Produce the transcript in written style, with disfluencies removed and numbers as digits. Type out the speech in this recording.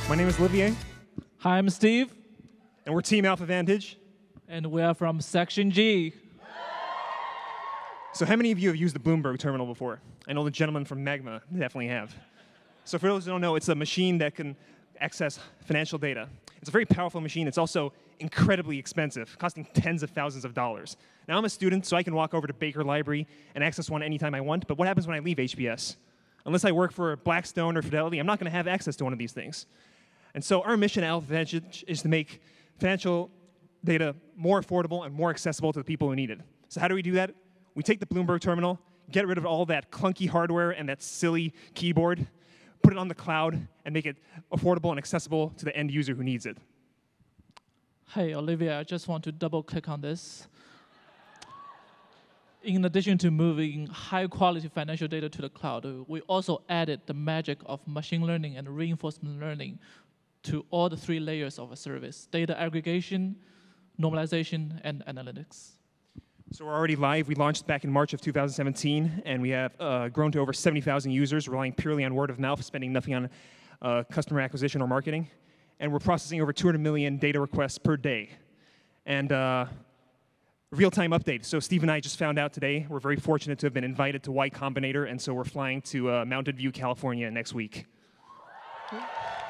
My name is Olivier, Hi, I'm Steve, and we're Team Alpha Vantage. and we are from Section G. So how many of you have used the Bloomberg terminal before? I know the gentlemen from Magma definitely have. So for those who don't know, it's a machine that can access financial data. It's a very powerful machine. It's also incredibly expensive, costing tens of thousands of dollars. Now, I'm a student, so I can walk over to Baker Library and access one anytime I want, but what happens when I leave HBS? Unless I work for Blackstone or Fidelity, I'm not going to have access to one of these things. And so our mission at Alpha Vantage is to make financial data more affordable and more accessible to the people who need it. So how do we do that? We take the Bloomberg terminal, get rid of all that clunky hardware and that silly keyboard, put it on the cloud, and make it affordable and accessible to the end user who needs it. Hey, Olivia, I just want to double-click on this. In addition to moving high-quality financial data to the cloud, we also added the magic of machine learning and reinforcement learning to all the 3 layers of a service: data aggregation, normalization, and analytics. So we're already live. We launched back in March of 2017, and we have grown to over 70,000 users, relying purely on word of mouth, spending nothing on customer acquisition or marketing. And we're processing over 200 million data requests per day. And real-time update. So Steve and I just found out today, we're very fortunate to have been invited to Y Combinator, and so we're flying to Mountain View, California next week.